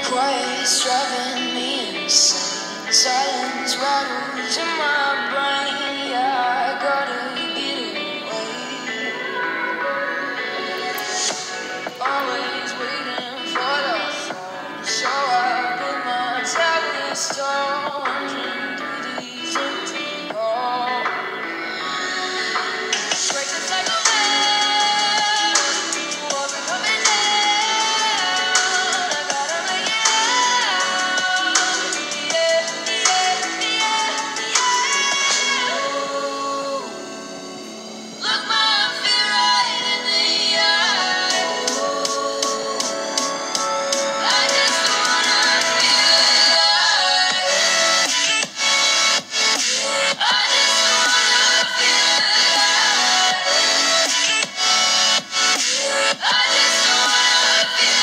Quiet's driving me insane. Silence rattles in my brain. Yeah, I gotta get away. Always waiting for the phone, so I put my tablet stone, wandering through these empty halls. Breaks it's like a man, wasn't coming down. I gotta make it out. Yeah, yeah, yeah, yeah. Look my fear right in the eye. I just wanna feel alive. I just wanna feel alive. I just wanna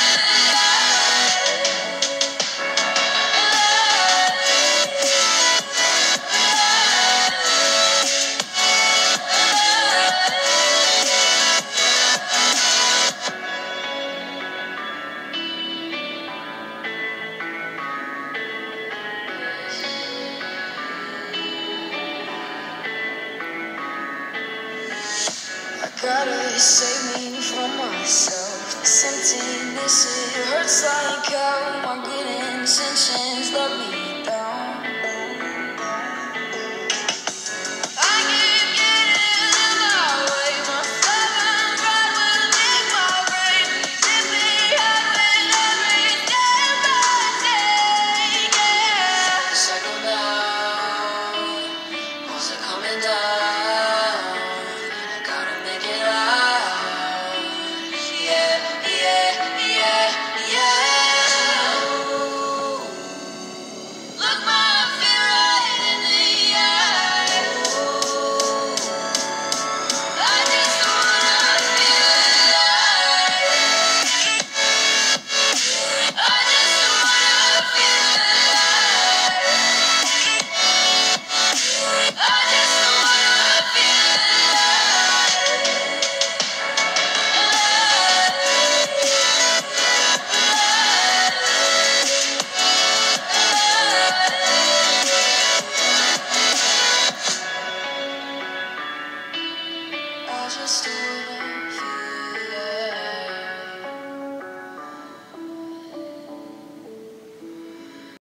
I gotta save me from myself. This emptiness, it hurts like hell. My good intentions let me